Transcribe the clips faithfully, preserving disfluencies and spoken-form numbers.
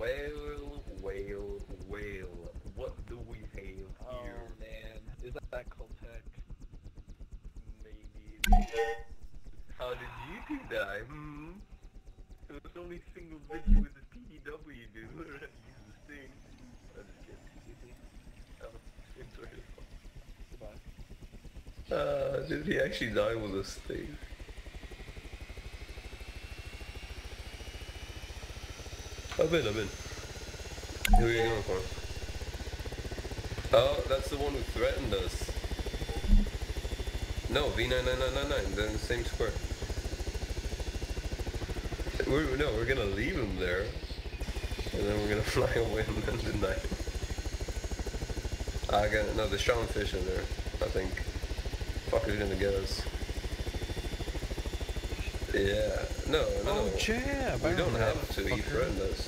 Well, well, well. What do we have here? Oh man, is that that Coltec? Maybe. How did you do that? Hmm? It was only single video with the P D W, dude. Learn how to use this thing. I'm just kidding. Oh, enjoy yourself. Goodbye. Uh, did he actually die with this thing? I'm in, I'm in. Who are you going for? Oh, that's the one who threatened us. No, V nine nine nine nine nine, they're in the same square. We're, no, we're gonna leave him there. And then we're gonna fly away and then deny him. I got, no, there's Sean Fish in there, I think. Fucker's gonna get us. Yeah. No, no, Oh, no. jab! We don't have to, he threatened us.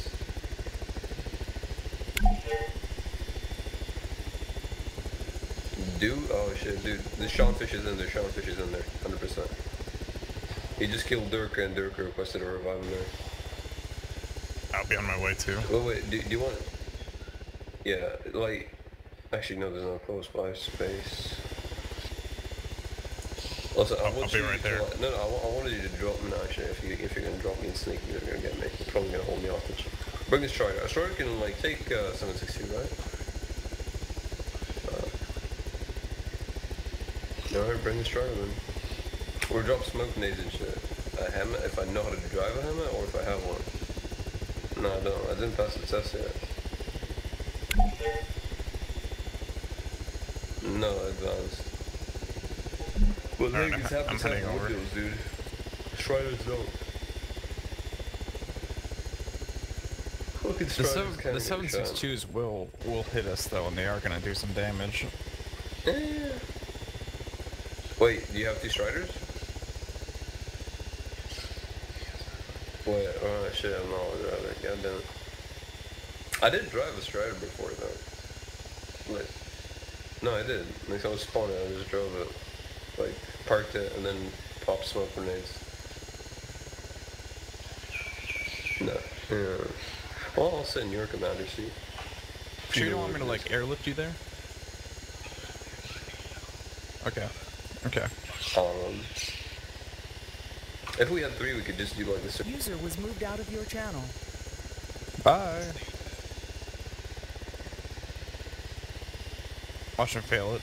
Do? Oh shit, dude. The Sean Fish is in there, Sean Fish is in there, one hundred percent. He just killed Durka and Durka requested a revive him there. I'll be on my way too. Wait, wait, do, do you want... Yeah, like... Actually, no, there's no close by space. Also, I I'll, want I'll you be right to, there. No, no, I, wa I wanted you to drop me now, actually. If, you, if you're gonna drop me and sneak, you're gonna get me. You're probably gonna hold me hostage. Bring this Strider. A Strider can, like, take uh, seven sixty, right? Uh, Alright, bring the Strider then. Or drop smoke nades and shit. A hammer, if I know how to drive a hammer, or if I have one. No, I don't. I didn't pass the test yet. No, advanced. But Alright, niggas I'm- have I'm to heading have over. windows, dude. Striders don't. Fucking The Striders seven, can't the get seven shot. six twos will will hit us though, and they are gonna do some damage. Eh. Wait, do you have two Striders? Wait, oh shit, I'm not allowed to drive it. God damn it. I did drive a Strider before though. Like, no, I did. Like, I was spawning, I just drove it. Like, parked it and then popped smoke grenades. No. Yeah. Well, I'll sit in your commander seat. Sure you don't want me to like airlift you there? Okay. Okay. Um, if we had three, we could just do like this. User was moved out of your channel. Bye. Watch him fail it.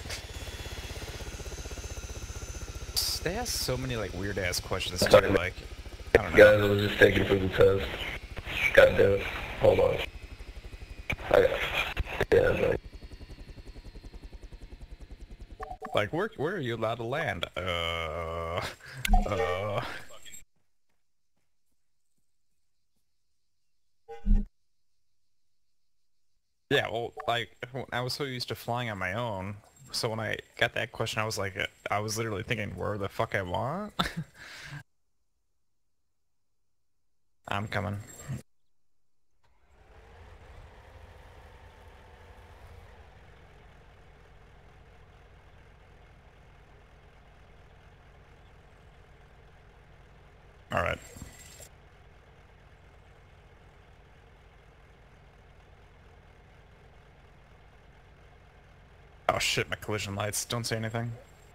They ask so many like weird ass questions too, like I don't know. Guys, I was just taking for the test. God damn it. Hold on. I got. Yeah, like. Like where where are you allowed to land? Uh uh Yeah, well, like, I was so used to flying on my own, so when I got that question, I was like, I was literally thinking, where the fuck I want? I'm coming. Alright. Oh shit, my collision lights. Don't say anything.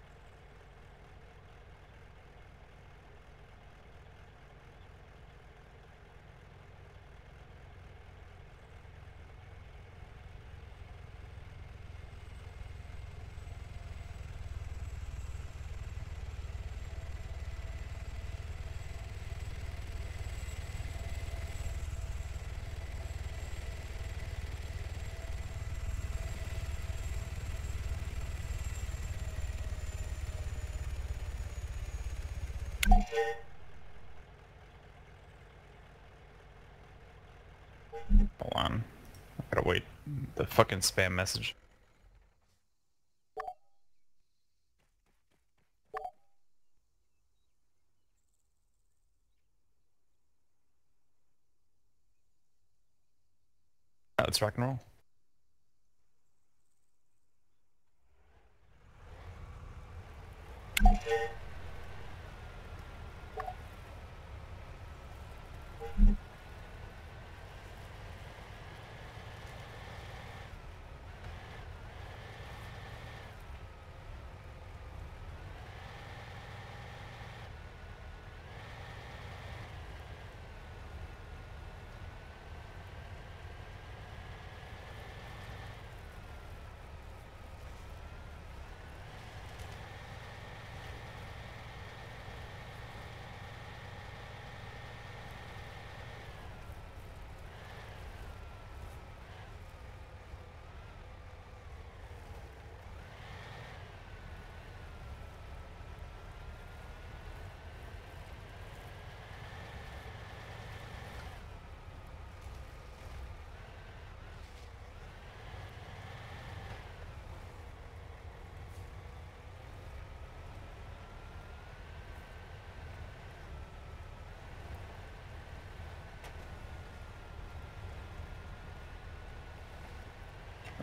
Hold on. I gotta wait. The fucking spam message. Oh, let's rock and roll.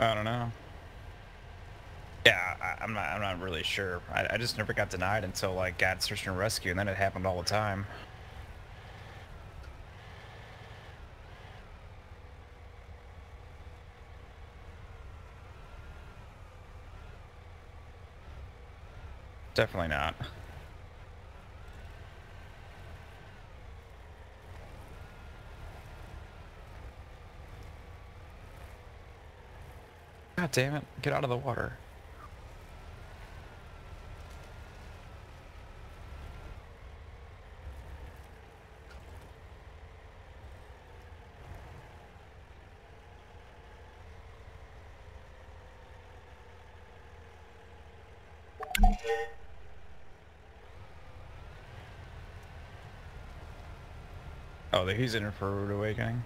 I don't know. Yeah, I, I'm not. I'm not really sure. I, I just never got denied until like got search and rescue, and then it happened all the time. Definitely not. God damn it! Get out of the water. Oh, he's in here for a rude awakening.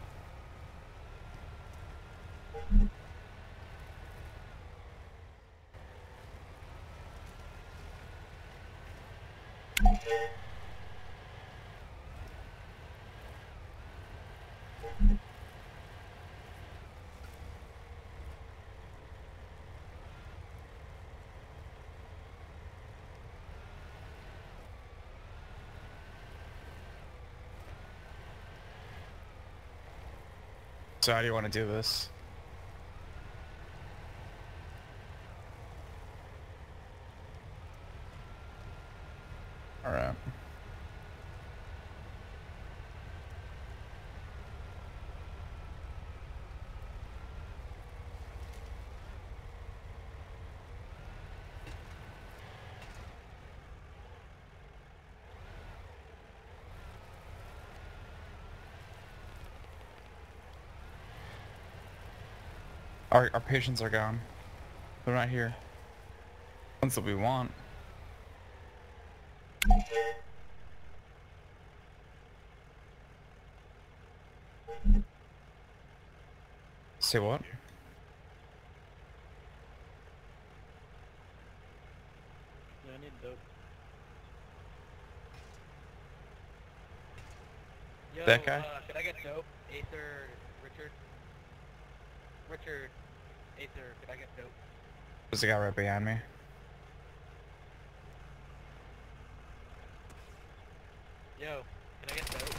So how do you want to do this? All right. Our, our patients are gone. They're not here. Ones that we want. Say what? Yeah, I need dope. Yo, That guy? Uh, should I get dope? Aether, Richard? Richard, Aether, could I get dope? There's a guy right behind me. Yo, can I get dope?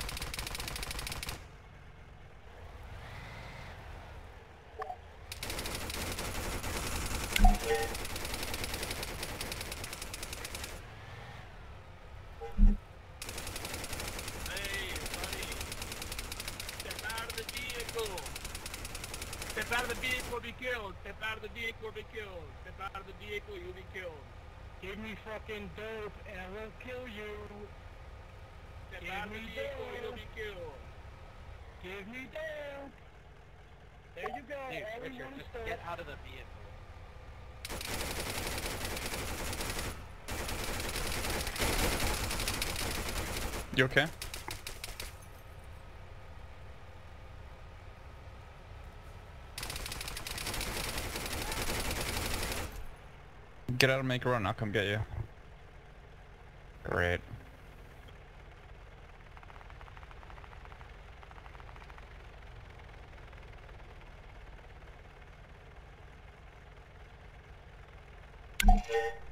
Hey, buddy. Step out of the vehicle. Step out of the vehicle, be killed. Step out of the vehicle, be killed. Step out of the vehicle, you'll be killed. Give me fucking dope and I won't kill you. Step Give out of the vehicle, dope. You'll be killed. Give me dope. There you go. Dude, Richard, just stuff. Get out of the vehicle. You okay? Get out and make a run, I'll come get you. Great. You